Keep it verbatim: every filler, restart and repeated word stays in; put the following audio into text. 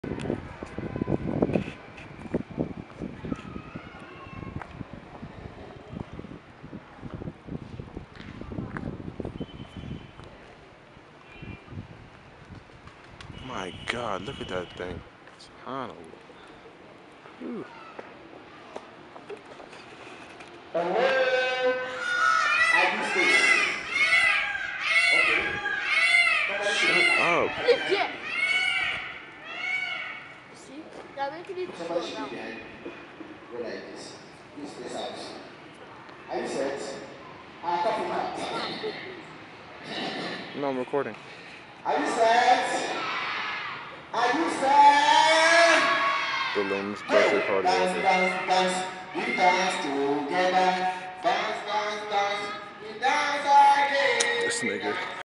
My God, look at that thing. SubhanAllah. Whew. Hello? Are you still? Okay. Shut up. Yeah. See, they're making it slow Somebody should now. be behind me. Go like this. Please space out. Are you set? Ah, coffee mat. No, I'm recording. Are you set? Are you set? Balloons, birthday Hey, party dance, over. dance, dance. We dance together. Dance, dance, dance. We dance again. This nigga.